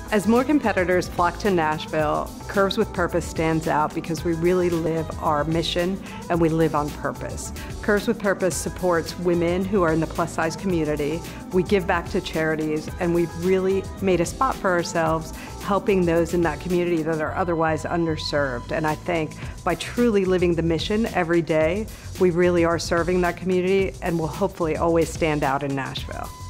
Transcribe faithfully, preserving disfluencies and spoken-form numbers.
As more competitors flock to Nashville, Curves with Purpose stands out because we really live our mission and we live on purpose. Curves with Purpose supports women who are in the plus-size community. We give back to charities, and we've really made a spot for ourselves helping those in that community that are otherwise underserved. And I think by truly living the mission every day, we really are serving that community and will hopefully always stand out in Nashville.